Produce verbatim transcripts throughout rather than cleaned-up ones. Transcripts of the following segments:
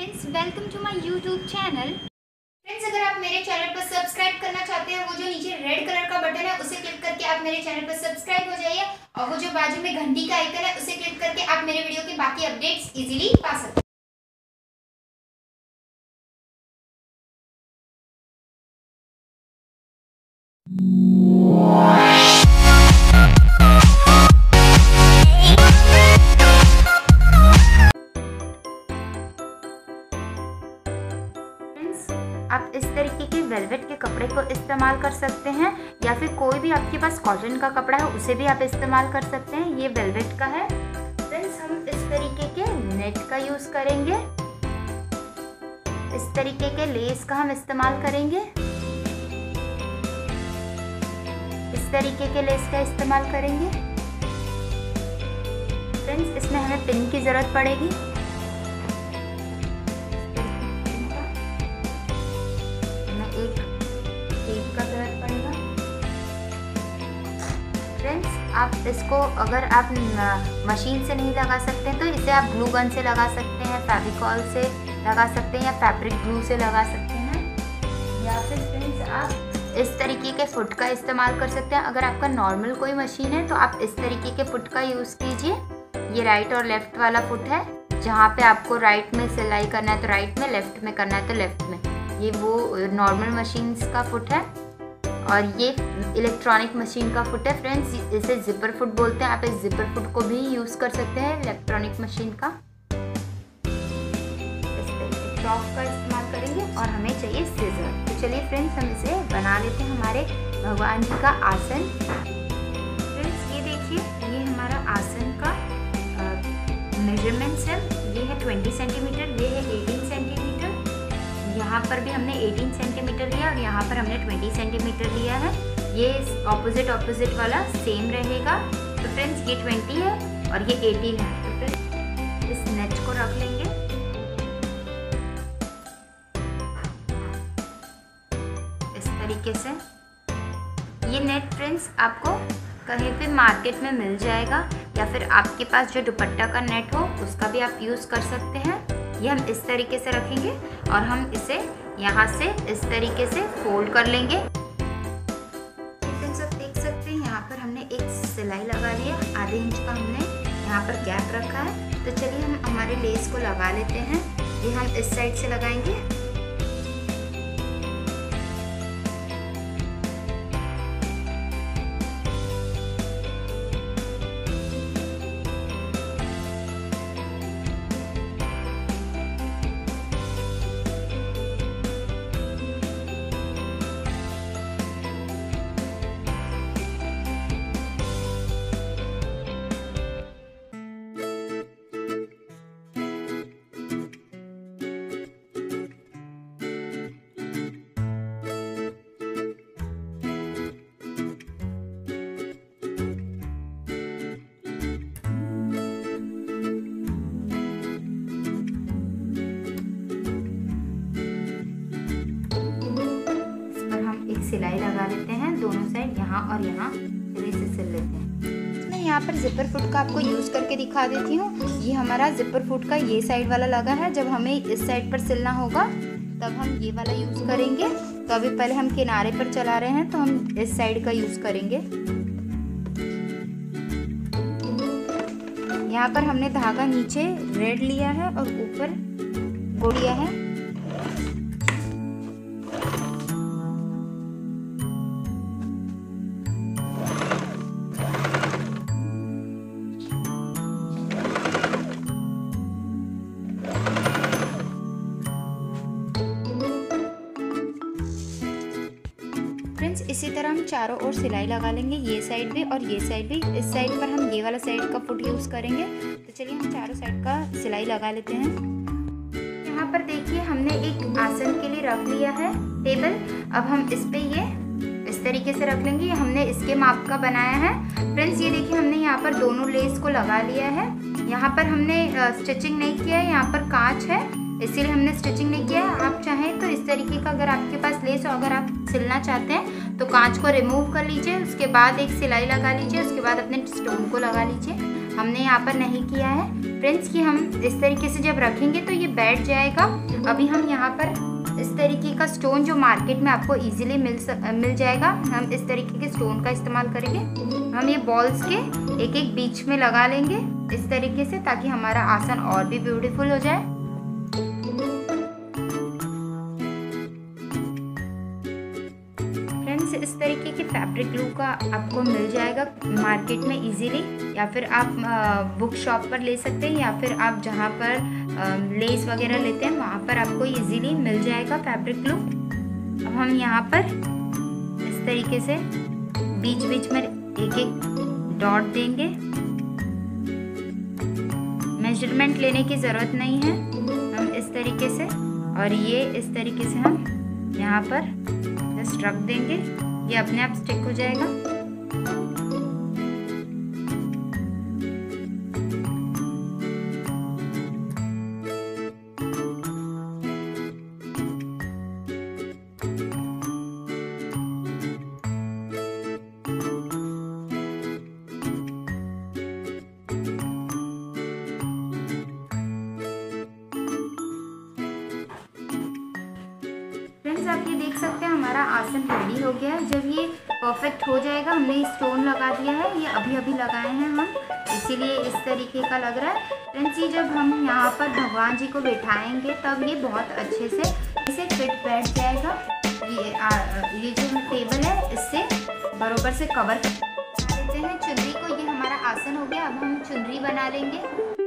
Friends, welcome to my YouTube channel. Friends, अगर आप मेरे चैनल पर सब्सक्राइब करना चाहते हैं, वो जो नीचे रेड कलर का बटन है उसे क्लिक करके आप मेरे चैनल पर सब्सक्राइब हो जाइए और वो जो बाजू में घंटी का आइकन है उसे क्लिक करके आप मेरे वीडियो के बाकी अपडेट्स इजीली पा सकते हैं। आप इस तरीके के वेलवेट के कपड़े को इस्तेमाल कर सकते हैं या फिर कोई भी आपके पास कॉटन का कपड़ा है उसे भी आप इस्तेमाल कर सकते हैं। ये वेलवेट का है। फ्रेंड्स, हम इस तरीके के नेट का यूज़ करेंगे। इस तरीके के लेस का हम इस्तेमाल करेंगे। इस तरीके के लेस का इस्तेमाल करेंगे। फ्रेंड्स, इसमें हमें पिन की ज़रूरत पड़ेगी। एक टेप का जरूरत पड़ेगा। फ्रेंड्स, आप इसको अगर आप मशीन से नहीं लगा सकते तो इसे आप ग्लू गन से लगा सकते हैं, फेविकॉल से लगा सकते हैं या फैब्रिक ग्लू से लगा सकते हैं, या फिर फ्रेंड्स आप इस तरीके के फुट का इस्तेमाल कर सकते हैं। अगर आपका नॉर्मल कोई मशीन है तो आप इस तरीके के फुट का यूज़ कीजिए। ये राइट और लेफ्ट वाला फुट है। जहाँ पे आपको राइट में सिलाई करना है तो राइट में, लेफ्ट में करना है तो लेफ्ट में। ये वो नॉर्मल मशीन्स का फुट है और ये इलेक्ट्रॉनिक मशीन का फुट है। फ्रेंड्स, इसे जिपर फुट बोलते हैं। आप इस जिपर फुट को भी यूज़ कर सकते हैं इलेक्ट्रॉनिक मशीन का। इस तरीके फ्रॉक का इस्तेमाल करेंगे और हमें चाहिए सीजर। तो चलिए फ्रेंड्स, हम इसे बना लेते हैं हमारे भगवान जी का आसन। फ्रेंड्स, ये देखिए, ये हमारा आसन का मेजरमेंट्स है। ये है ट्वेंटी सेंटीमीटर, ये है एटीन सेंटीमीटर। यहाँ पर भी हमने अठारह सेंटीमीटर लिया और यहाँ पर हमने बीस सेंटीमीटर लिया है। ये ऑपोजिट ऑपोजिट वाला सेम रहेगा। तो फ्रेंड्स, ये बीस है और ये अठारह है। तो फिर इस नेट को रख लेंगे। इस तरीके से ये नेट फ्रेंड्स आपको कहीं पे मार्केट में मिल जाएगा या फिर आपके पास जो दुपट्टा का नेट हो उसका भी आप यूज़ कर सकते हैं। ये हम इस तरीके से रखेंगे और हम इसे यहाँ से इस तरीके से फोल्ड कर लेंगे। फ्रेंड्स, आप देख सकते हैं यहाँ पर हमने एक सिलाई लगा लिया। आधे इंच का हमने यहाँ पर गैप रखा है। तो चलिए हम हमारे लेस को लगा लेते हैं। ये हम इस साइड से लगाएंगे। सिलाई लगा लेते हैं दोनों साइड, यहाँ और यहाँ। चलिए इसे सिल लेते हैं। मैं यहाँ पर जिपर फुट का आपको यूज़ करके दिखा देती हूँ। ये हमारा जिपर फुट का ये साइड वाला लगा है। जब हमें इस साइड पर सिलना होगा तब हम ये वाला यूज़ करेंगे। तो अभी पहले हम किनारे पर चला रहे हैं तो हम इस साइड का यूज़ करेंगे। यहाँ पर हमने धागा नीचे रेड लिया है और ऊपर वो लिया है। फ्रेंड्स, इसी तरह हम चारों ओर सिलाई लगा लेंगे, ये साइड भी और ये साइड भी। इस साइड पर हम ये वाला साइड का फुट यूज़ करेंगे। तो चलिए हम चारों साइड का सिलाई लगा लेते हैं। यहाँ पर देखिए, हमने एक आसन के लिए रख लिया है टेबल। अब हम इस पे ये इस तरीके से रख लेंगे। हमने इसके माप का बनाया है। फ्रेंड्स, ये देखिए, हमने यहाँ पर दोनों लेस को लगा लिया है। यहाँ पर हमने स्टिचिंग नहीं किया है, यहाँ पर कांच है इसीलिए हमने स्टिचिंग नहीं किया है। आप चाहें तो इस तरीके का, अगर आपके पास लेस हो, अगर आप सिलना चाहते हैं तो कांच को रिमूव कर लीजिए, उसके बाद एक सिलाई लगा लीजिए, उसके बाद अपने स्टोन को लगा लीजिए। हमने यहाँ पर नहीं किया है। फ्रेंड्स ये हम इस तरीके से जब रखेंगे तो ये बैठ जाएगा। अभी हम यहाँ पर इस तरीके का स्टोन जो मार्केट में आपको इजीली मिल मिल जाएगा, हम इस तरीके के स्टोन का इस्तेमाल करेंगे। हम ये बॉल्स के एक एक बीच में लगा लेंगे इस तरीके से, ताकि हमारा आसन और भी ब्यूटीफुल हो जाए। फ्रेंड्स इस तरीके के फैब्रिक ग्लू का आपको मिल जाएगा मार्केट में इजीली, या फिर आप बुक शॉप पर ले सकते हैं, या फिर आप जहाँ पर लेस वगैरह लेते हैं वहाँ पर आपको इजीली मिल जाएगा फैब्रिक ग्लू। अब हम यहाँ पर इस तरीके से बीच बीच में एक एक डॉट देंगे। मेजरमेंट लेने की ज़रूरत नहीं है, हम इस तरीके से, और ये इस तरीके से हम यहाँ पर जस्ट रख देंगे, ये अपने आप स्टिक हो जाएगा। फ्रेंड्स आप ये देख सकते हैं हमारा आसन रेडी हो गया है। जब ये परफेक्ट हो जाएगा, हमने स्टोन लगा दिया है, ये अभी अभी लगाए हैं हम, इसीलिए इस तरीके का लग रहा है। फ्रेंड्स ये जब हम यहाँ पर भगवान जी को बैठाएंगे तब ये बहुत अच्छे से इसे फिट बैठ जाएगा। ये आ, ये जो टेबल है इससे बराबर से कवर कर देते हैं चुनरी को। ये हमारा आसन हो गया। अब हम चुनरी बना लेंगे।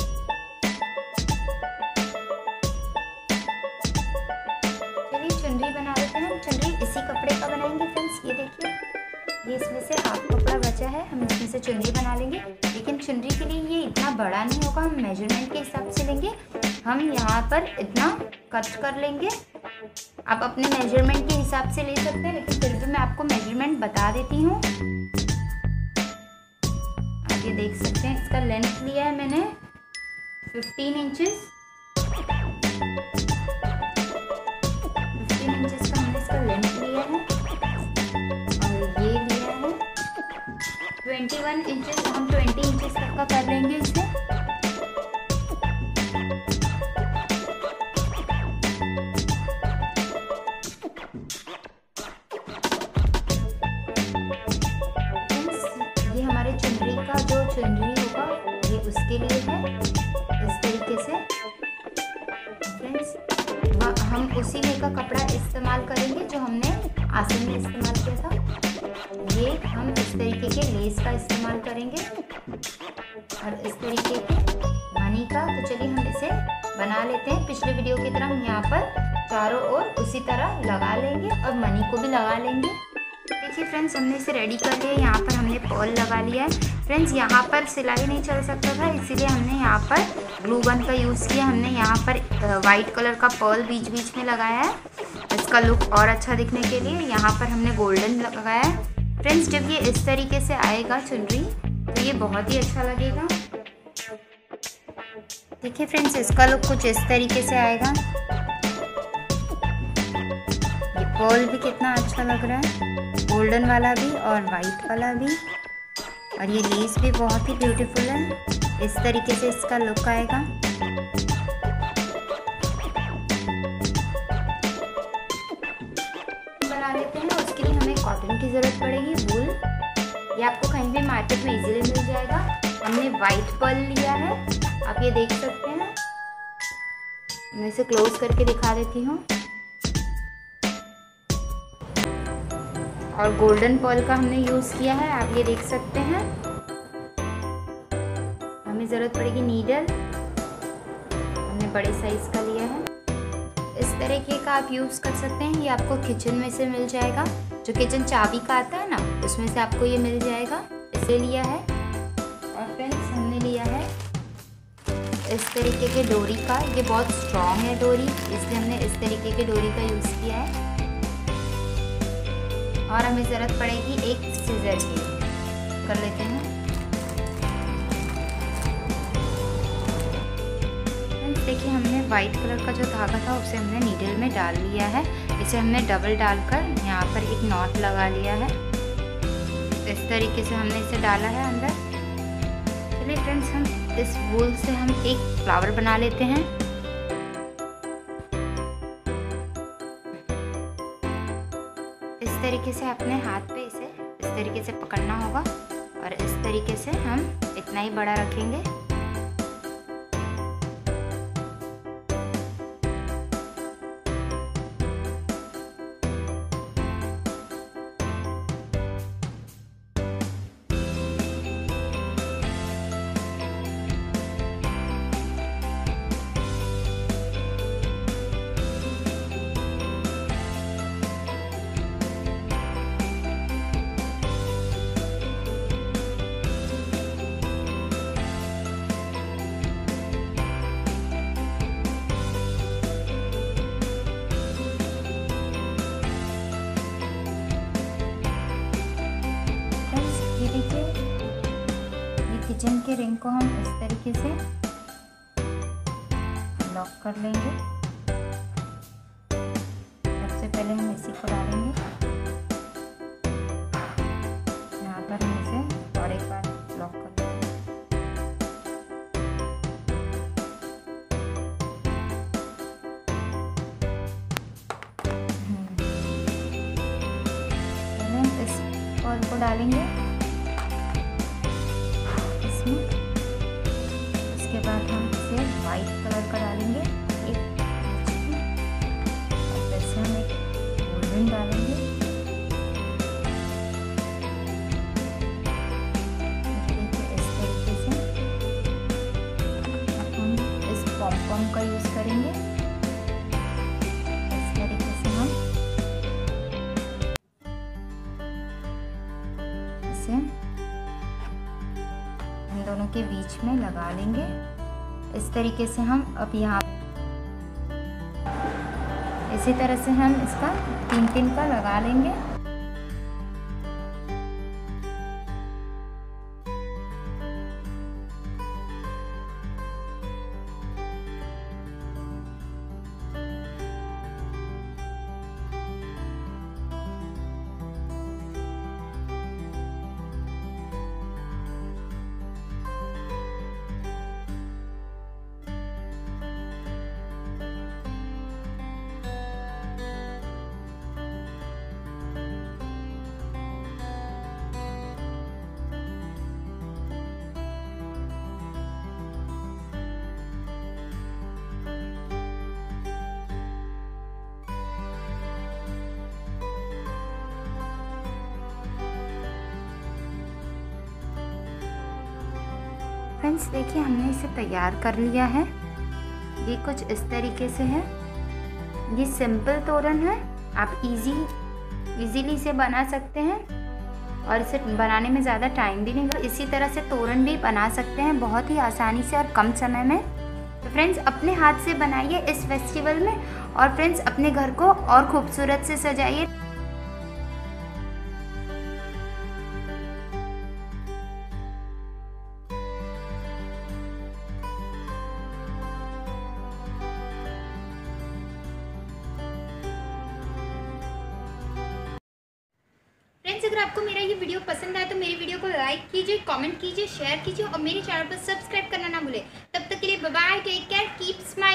चुनरी बना लेते हैं। हम चुनरी इसी कपड़े का बनाएंगे फ्रेंड्स। ये देखिए, ये इसमें से हाफ कपड़ा बचा है, हम इसमें से चुनरी बना लेंगे। लेकिन चुनरी के लिए ये इतना बड़ा नहीं होगा, हम मेजरमेंट के हिसाब से लेंगे। हम यहाँ पर इतना कट कर लेंगे। आप अपने मेजरमेंट के हिसाब से ले सकते हैं, लेकिन फिर भी मैं आपको मेजरमेंट बता देती हूँ। आप ये देख सकते हैं, इसका लेंथ लिया है मैंने फिफ्टीन इंचेस। इंचेस का हमने इसका लेंथ लिया है, और ये लिया है इक्कीस इंचेस। हम बीस इंचेस तक का कर लेंगे इसे। ये हमारे चुनरी का जो चुनरी होगा ये उसके लिए है, इस तरीके से। फ्रेंड्स हम उसी वे का कपड़ा इस्तेमाल करेंगे जो हमने आसन में इस्तेमाल किया था। ये हम इस तरीके के लेस का इस्तेमाल करेंगे और इस तरीके के मनी का। तो चलिए हम इसे बना लेते हैं। पिछले वीडियो की तरह हम यहाँ पर चारों ओर उसी तरह लगा लेंगे और मनी को भी लगा लेंगे। देखिए फ्रेंड्स हमने इसे रेडी कर लिया। यहाँ पर हमने पर्ल लगा लिया है। फ्रेंड्स यहाँ पर सिलाई नहीं चल सकता था, इसीलिए हमने यहाँ पर ग्लू गन का यूज़ किया। हमने यहाँ पर वाइट कलर का पर्ल बीच बीच में लगाया है, इसका लुक और अच्छा दिखने के लिए। यहाँ पर हमने गोल्डन लगाया है। फ्रेंड्स जब ये इस तरीके से आएगा चुनरी तो ये बहुत ही अच्छा लगेगा। देखिए फ्रेंड्स इसका लुक कुछ इस तरीके से आएगा। ये पर्ल भी कितना अच्छा लग रहा है, गोल्डन वाला भी और वाइट वाला भी, और ये लेस भी बहुत ही ब्यूटीफुल है। इस तरीके से इसका लुक आएगा। बना लेते हैं। उसके लिए हमें कॉटन की ज़रूरत पड़ेगी, वूल। ये आपको कहीं भी मार्केट में इजीली मिल जाएगा। हमने वाइट पर्ल लिया है, आप ये देख सकते हैं। मैं इसे क्लोज करके दिखा देती हूँ। और गोल्डन पर्ल का हमने यूज़ किया है, आप ये देख सकते हैं। हमें ज़रूरत पड़ेगी नीडल, हमने बड़े साइज़ का लिया है। इस तरीके का आप यूज़ कर सकते हैं। ये आपको किचन में से मिल जाएगा, जो किचन चाबी का आता है ना, उसमें से आपको ये मिल जाएगा। इसे लिया है। और फ्रेंड्स हमने लिया है इस तरीके के डोरी का। ये बहुत स्ट्रॉन्ग है डोरी, इसलिए हमने इस तरीके के डोरी का यूज़ किया है। और हमें ज़रूरत पड़ेगी एक सीजर की। कर लेते हैं। देखिए हमने वाइट कलर का जो धागा था उसे हमने नीडल में डाल लिया है। इसे हमने डबल डालकर यहाँ पर एक नॉट लगा लिया है। इस तरीके से हमने इसे डाला है अंदर। फिर चलिए फ्रेंड्स, हम इस वूल से हम एक फ्लावर बना लेते हैं। इस तरीके से अपने हाथ पे इसे इस तरीके से पकड़ना होगा और इस तरीके से हम इतना ही बड़ा रखेंगे। किचन के रिंग को हम इस तरीके से लॉक कर लेंगे। सबसे पहले हम इसी को डालेंगे, यहाँ पर हम इसे और एक बार लॉक कर लेंगे। पहले हम इस बॉल को डालेंगे, उसके बाद हम इसे वाइट कलर का डालेंगे एक, और वैसे हम एक गोल्डन डालेंगे। देखिए इस तरीके से अब हम इस पॉम-पॉम का यूज़ करेंगे। इस तरीके से हम इसे दोनों के बीच में लगा लेंगे। इस तरीके से हम अब यहाँ इसी तरह से हम इसका तीन तीन का लगा लेंगे। फ्रेंड्स देखिए, हमने इसे तैयार कर लिया है। ये कुछ इस तरीके से है। ये सिंपल तोरण है, आप इजी इजीली इसे बना सकते हैं और इसे बनाने में ज़्यादा टाइम भी नहीं लगता। इसी तरह से तोरण भी बना सकते हैं बहुत ही आसानी से और कम समय में। तो फ्रेंड्स अपने हाथ से बनाइए इस फेस्टिवल में, और फ्रेंड्स अपने घर को और खूबसूरत से सजाइए। फ्रेंड्स अगर आपको मेरा ये वीडियो पसंद आए तो मेरी वीडियो को लाइक कीजिए, कमेंट कीजिए, शेयर कीजिए और मेरे चैनल पर सब्सक्राइब करना ना भूलें। तब तक के लिए bye bye, take care, keep smiling.